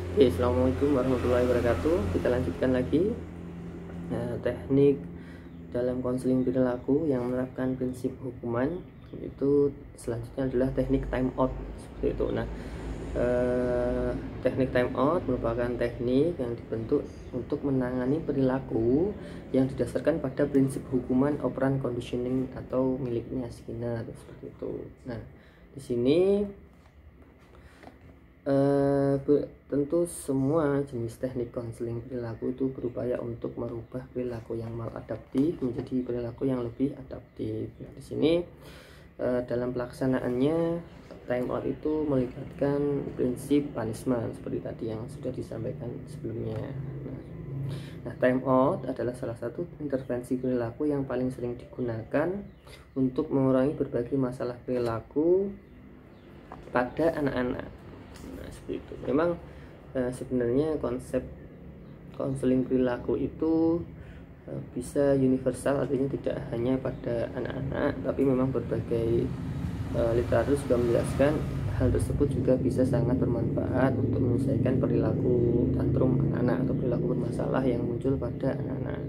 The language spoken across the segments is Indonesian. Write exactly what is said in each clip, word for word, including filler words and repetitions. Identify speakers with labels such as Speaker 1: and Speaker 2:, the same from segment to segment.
Speaker 1: Oke, assalamualaikum warahmatullahi wabarakatuh. Kita lanjutkan lagi nah, teknik dalam konseling perilaku yang menerapkan prinsip hukuman. Itu selanjutnya adalah teknik time out seperti itu. Nah, eh, teknik time out merupakan teknik yang dibentuk untuk menangani perilaku yang didasarkan pada prinsip hukuman operant conditioning atau miliknya Skinner seperti itu. Nah, di sini Uh, tentu semua jenis teknik konseling perilaku itu berupaya untuk merubah perilaku yang maladaptif menjadi perilaku yang lebih adaptif. Nah, di sini uh, dalam pelaksanaannya time out itu melibatkan prinsip punishment seperti tadi yang sudah disampaikan sebelumnya. Nah, nah time out adalah salah satu intervensi perilaku yang paling sering digunakan untuk mengurangi berbagai masalah perilaku pada anak-anak. Nah, seperti itu. Memang eh, sebenarnya konsep konseling perilaku itu eh, bisa universal, artinya tidak hanya pada anak-anak, tapi memang berbagai eh, literatur juga menjelaskan hal tersebut juga bisa sangat bermanfaat untuk menyelesaikan perilaku tantrum anak-anak atau perilaku bermasalah yang muncul pada anak-anak.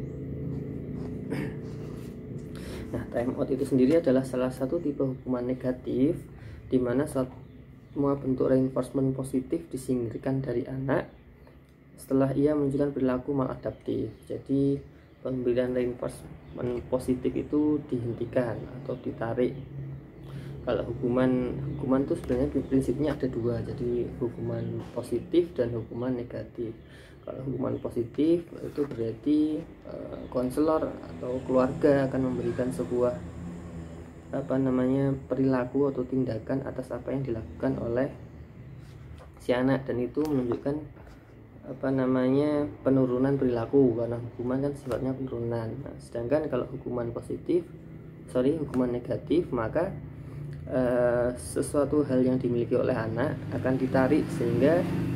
Speaker 1: Nah, time out itu sendiri adalah salah satu tipe hukuman negatif di mana semua bentuk reinforcement positif disingkirkan dari anak setelah ia menunjukkan perilaku maladaptif. Jadi pemberian reinforcement positif itu dihentikan atau ditarik. Kalau hukuman hukuman itu sebenarnya prinsipnya ada dua, jadi hukuman positif dan hukuman negatif. Kalau hukuman positif itu berarti konselor uh, atau keluarga akan memberikan sebuah apa namanya perilaku atau tindakan atas apa yang dilakukan oleh si anak, dan itu menunjukkan apa namanya penurunan perilaku karena hukuman kan sifatnya penurunan. Nah, sedangkan kalau hukuman positif sorry hukuman negatif maka eh, sesuatu hal yang dimiliki oleh anak akan ditarik sehingga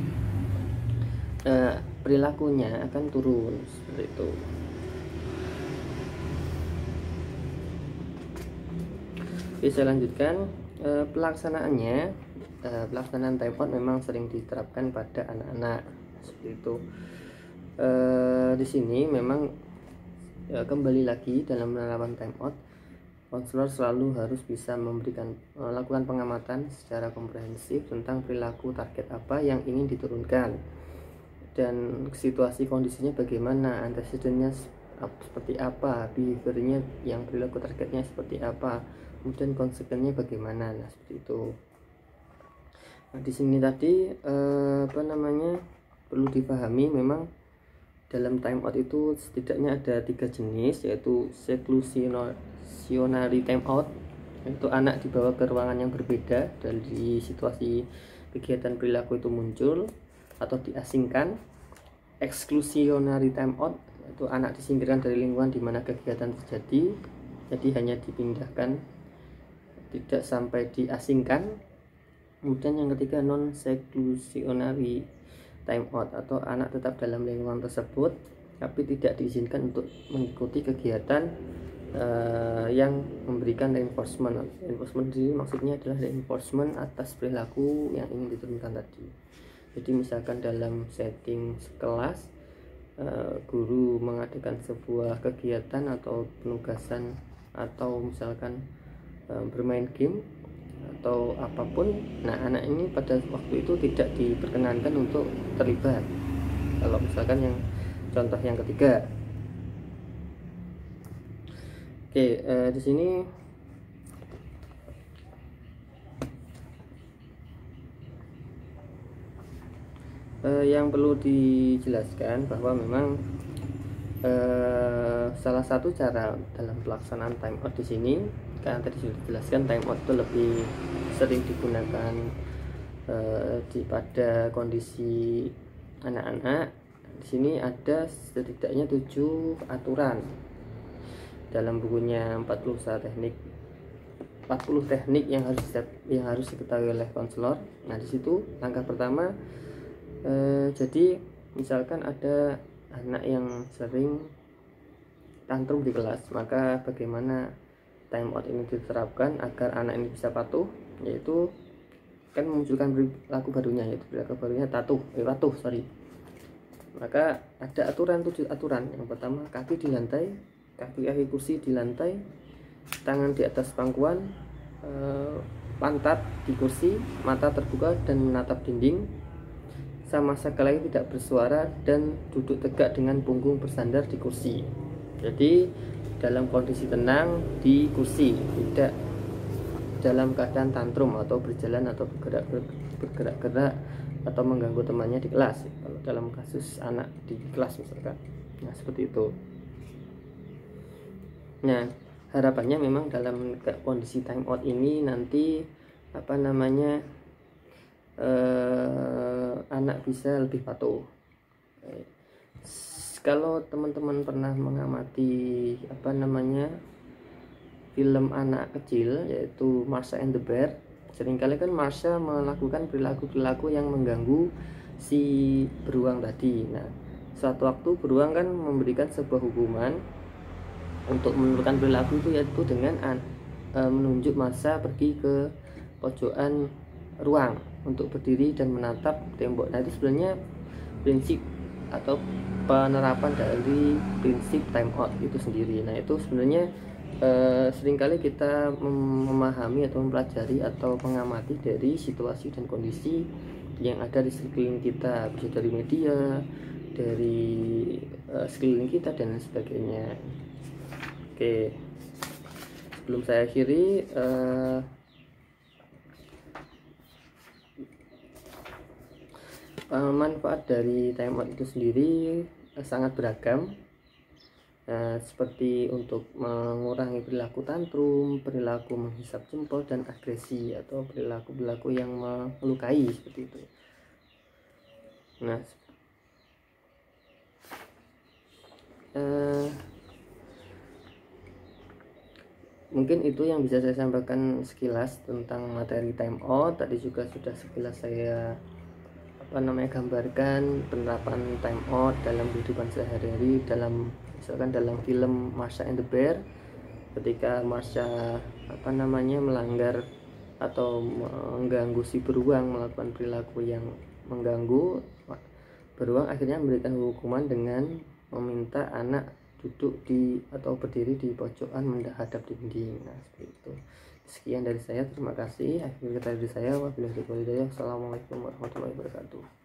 Speaker 1: eh, perilakunya akan turun seperti itu. Oke, saya lanjutkan. E, pelaksanaannya, e, pelaksanaan time out memang sering diterapkan pada anak-anak seperti itu. E, di sini memang e, kembali lagi dalam menerapkan time out, konselor selalu harus bisa memberikan melakukan pengamatan secara komprehensif tentang perilaku target apa yang ingin diturunkan dan situasi kondisinya bagaimana, antecedennya seperti apa, behaviornya yang perilaku targetnya seperti apa, kemudian konsekuensinya bagaimana. Nah, seperti itu. Nah, di sini tadi eh, apa namanya perlu dipahami memang dalam time out itu setidaknya ada tiga jenis, yaitu seclusionary time out, yaitu anak dibawa ke ruangan yang berbeda dari situasi kegiatan perilaku itu muncul atau diasingkan. Exclusionary time out, yaitu anak disingkirkan dari lingkungan di mana kegiatan terjadi, jadi hanya dipindahkan, tidak sampai diasingkan. Kemudian yang ketiga non seclusionary time out, atau anak tetap dalam lingkungan tersebut tapi tidak diizinkan untuk mengikuti kegiatan uh, yang memberikan reinforcement. Reinforcement ini maksudnya adalah reinforcement atas perilaku yang ingin diturunkan tadi. Jadi misalkan dalam setting kelas, uh, guru mengadakan sebuah kegiatan atau penugasan atau misalkan uh, bermain game atau apapun, nah anak ini pada waktu itu tidak diperkenankan untuk terlibat. Kalau misalkan yang contoh yang ketiga, oke, uh, di sini uh, yang perlu dijelaskan bahwa memang uh, salah satu cara dalam pelaksanaan time out di sini, karena tadi sudah dijelaskan time out itu lebih sering digunakan uh, di pada kondisi anak-anak. Di sini ada setidaknya tujuh aturan dalam bukunya empat puluh teknik empat puluh teknik yang harus yang harus diketahui oleh konselor. Nah, di situ langkah pertama, eh, jadi misalkan ada anak yang sering tantrum di kelas, maka bagaimana time out ini diterapkan agar anak ini bisa patuh, yaitu kan memunculkan perilaku barunya, yaitu perilaku barunya tatuh, eh, patuh, sorry. Maka ada aturan, tujuh aturan. Yang pertama, kaki di lantai, kaki-kaki kursi di lantai, tangan di atas pangkuan, eh, pantat di kursi, mata terbuka dan menatap dinding, sama sekali tidak bersuara, dan duduk tegak dengan punggung bersandar di kursi. Jadi dalam kondisi tenang di kursi, tidak dalam keadaan tantrum atau berjalan atau bergerak bergerak-gerak atau mengganggu temannya di kelas, kalau dalam kasus anak di kelas misalkan. Nah, seperti itu. Nah, harapannya memang dalam kondisi time out ini nanti apa namanya eh, anak bisa lebih patuh. Eh, kalau teman-teman pernah mengamati apa namanya film anak kecil, yaitu Marsha and the Bear, seringkali kan Marsha melakukan perilaku-perilaku yang mengganggu si beruang tadi. Nah, suatu waktu beruang kan memberikan sebuah hukuman untuk menurunkan perilaku itu, yaitu dengan e, menunjuk Marsha pergi ke pojokan ruang untuk berdiri dan menatap tembok. Nah, itu sebenarnya prinsip atau penerapan dari prinsip time out itu sendiri. Nah, itu sebenarnya Uh, seringkali kita mem memahami atau mempelajari atau mengamati dari situasi dan kondisi yang ada di sekeliling kita, bisa dari media, dari uh, sekeliling kita dan sebagainya. Oke, sebelum saya akhiri, uh, uh, manfaat dari time out itu sendiri uh, sangat beragam. Nah, seperti untuk mengurangi perilaku tantrum, perilaku menghisap jempol, dan agresi atau perilaku-perilaku yang melukai seperti itu. Nah, eh, mungkin itu yang bisa saya sampaikan sekilas tentang materi time out. Tadi juga sudah sekilas saya apa namanya gambarkan penerapan time out dalam kehidupan sehari-hari, dalam misalkan dalam film Marsha and the Bear, ketika Marsha apa namanya melanggar atau mengganggu si beruang, melakukan perilaku yang mengganggu, beruang akhirnya memberikan hukuman dengan meminta anak duduk di atau berdiri di pojokan menghadap dinding. Nah, seperti itu. Sekian dari saya, terima kasih. Akhir kata dari saya, wabillahi taufiq wal hidayah. Assalamualaikum warahmatullahi wabarakatuh.